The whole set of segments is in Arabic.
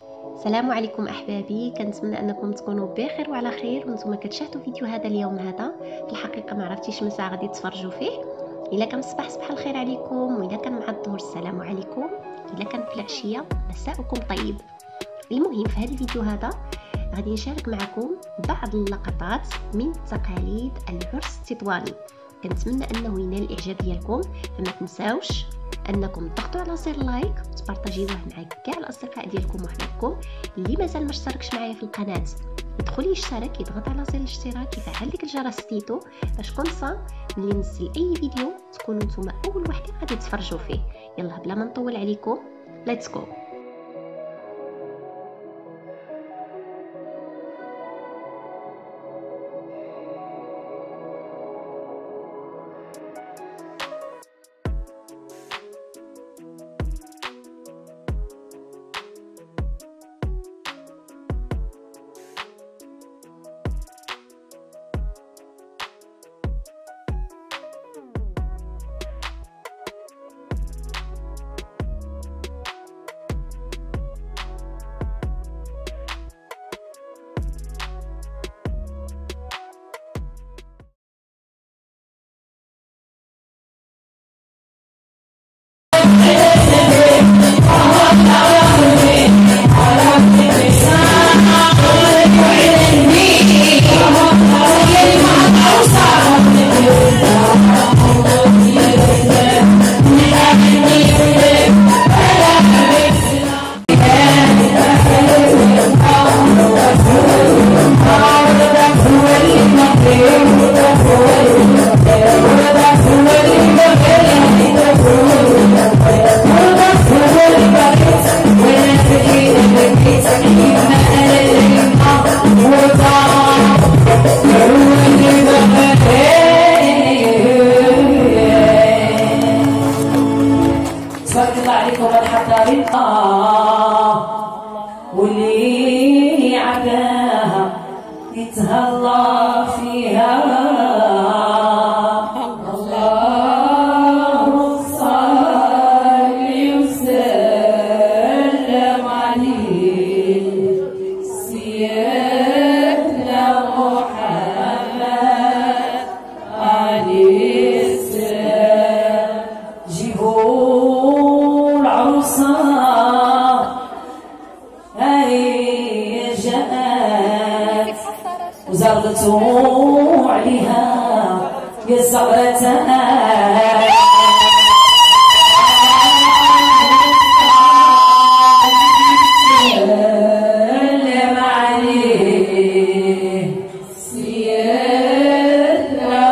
السلام عليكم احبابي، كنتمنى انكم تكونوا بخير وعلى خير وانتم كتشاهدوا فيديو هذا اليوم. هذا في الحقيقه ما عرفتيش من ساعه غادي تفرجوا فيه. الا كان الصباح صباح الخير عليكم، واذا كان مع الظهر السلام عليكم، الا كان في العشيه مساءكم طيب. المهم في هذا الفيديو هذا غادي نشارك معكم بعض اللقطات من تقاليد العرس التطواني. كنتمنى انه ينال الاعجاب ديالكم، فما تنساوش انكم تضغطوا على زر لايك وتبارطاجيوه مع كاع الاصدقاء ديالكم وحبابكم. اللي مازال ما اشتركش معايا في القناه يدخل يشترك، يضغط على زر الاشتراك، يفعل ديك الجرس ديتو باش كل صا ملي ننزل اي فيديو تكونوا نتوما اول وحده غادي تفرجوا فيه. يلا بلا ما نطول عليكم، ليتس جو. تبارك الله عليكم الحضارين واللي عداها يتهلا فيها. اللهم صل وسلم عليه سيدنا محمد عليه السلام. جيبوا العروسة هي جاءت وزرغتوا عليها يا زغرتها. سلم عليه سيدنا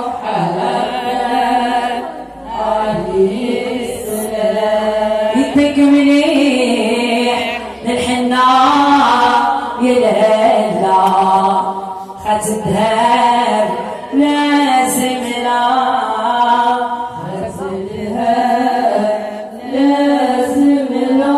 محمد عليه السلام. يدك مليح للحنة يا الهلا خات الذهب لازم لا خات الذهب لازم لا.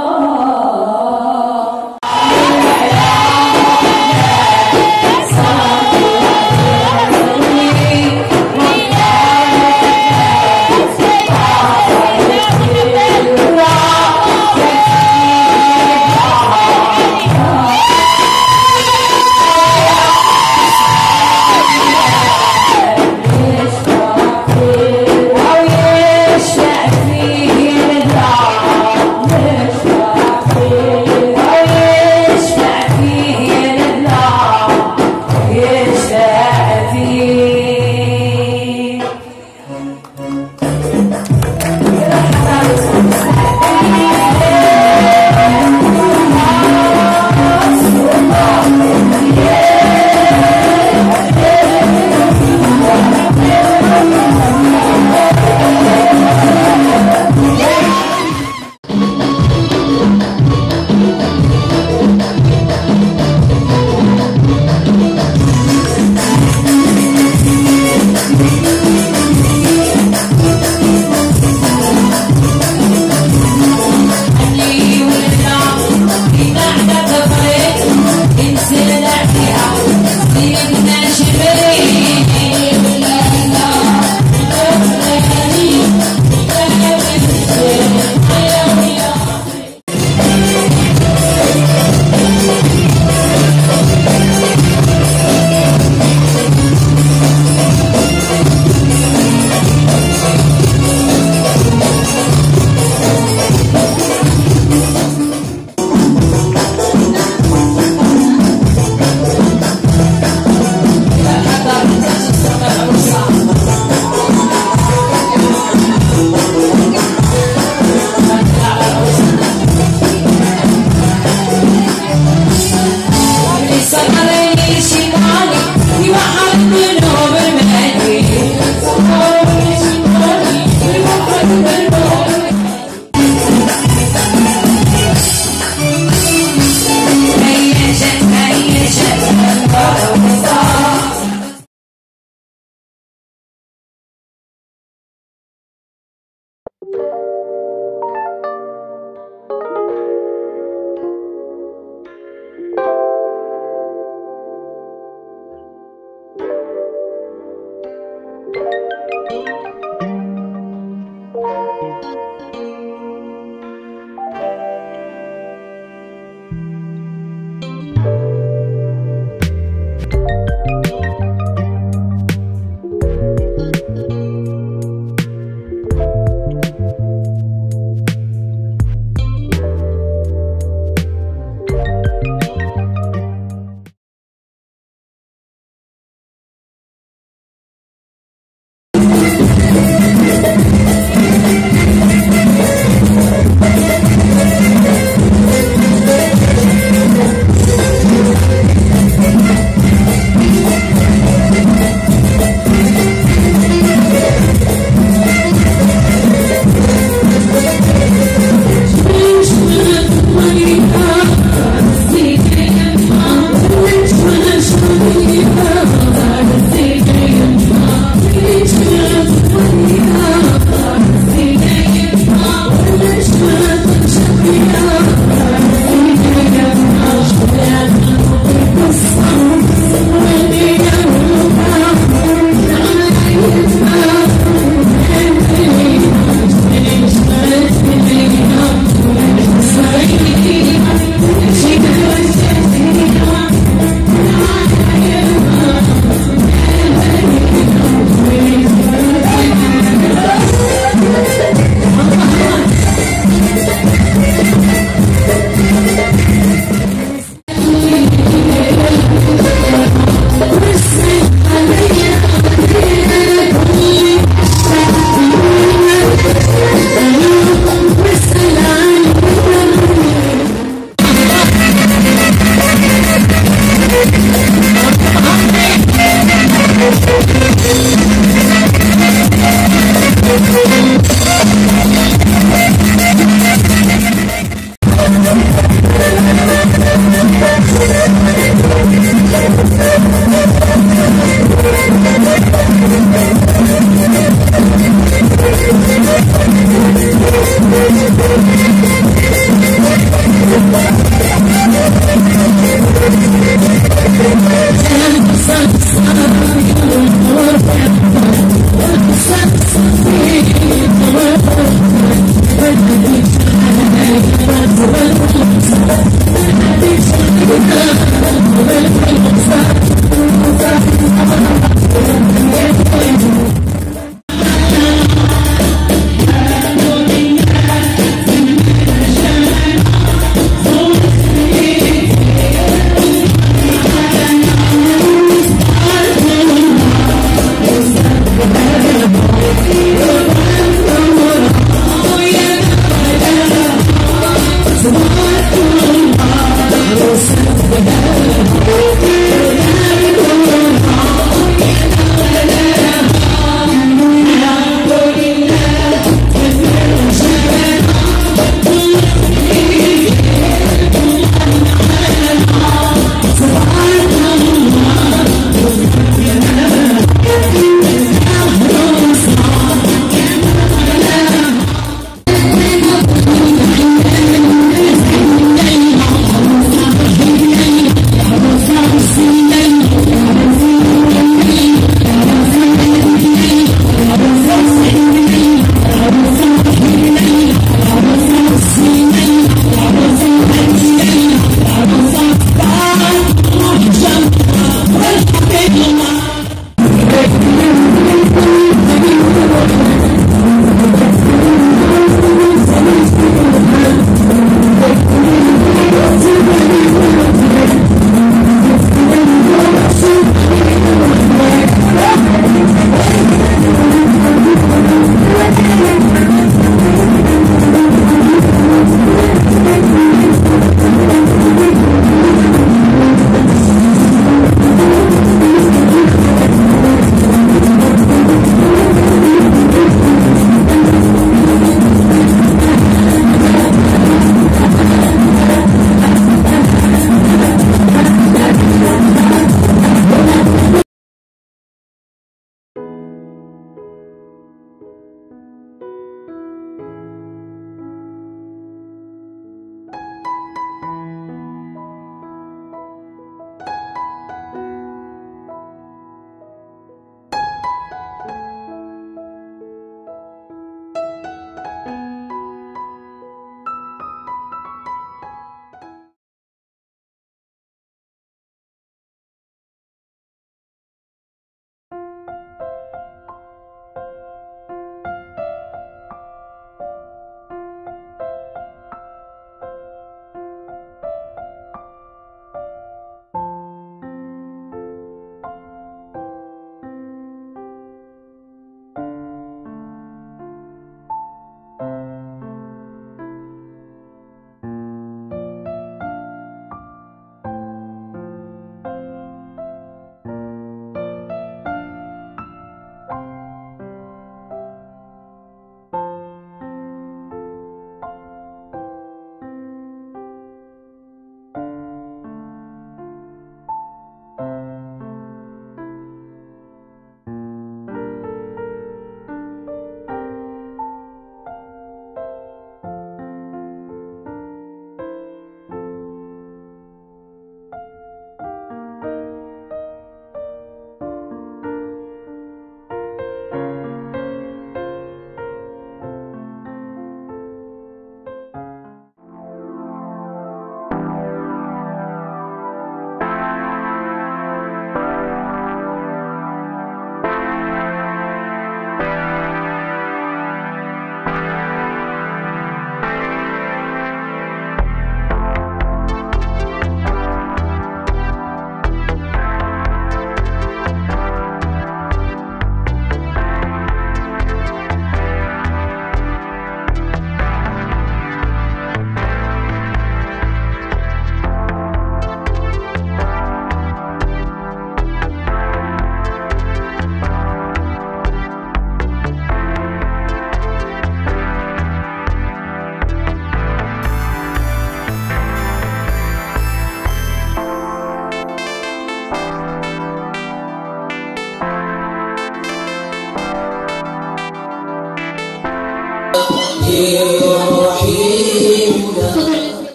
صدق